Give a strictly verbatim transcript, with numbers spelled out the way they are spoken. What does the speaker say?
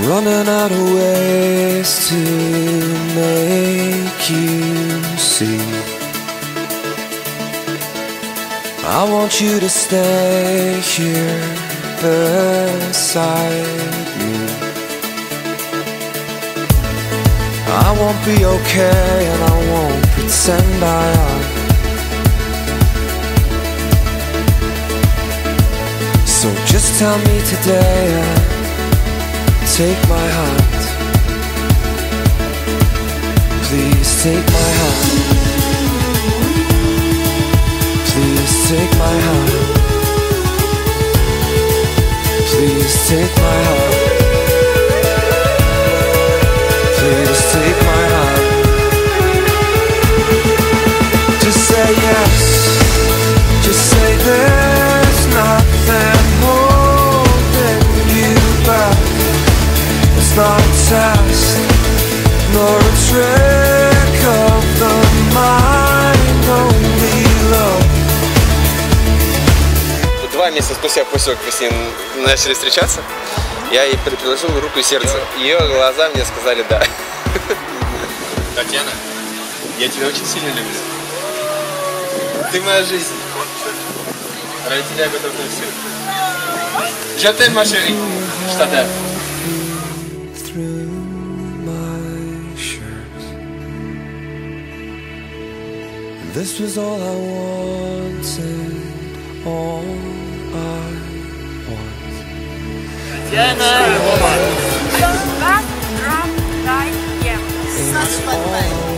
running out of ways to make you see. I want you to stay here beside me. I won't be okay and I won't pretend I am. So just tell me today and take my hand. Please take my hand. Please take my hand. Please take my hand. Please take my hand. Just say yes. Just say there's nothing holding you back. It's not a test, nor a trick of the mind, only love. Два месяца спустя, после того, как мы с ним начали встречаться, я ей предложил руку и сердце. Ее глаза мне сказали «да». Татьяна, я тебя очень сильно люблю. Ты моя жизнь. Ради тебя готов на все. Je t'aime, ma chérie. Je t'adore. This was all I wanted, all I want. Vas, drop, die, yeah.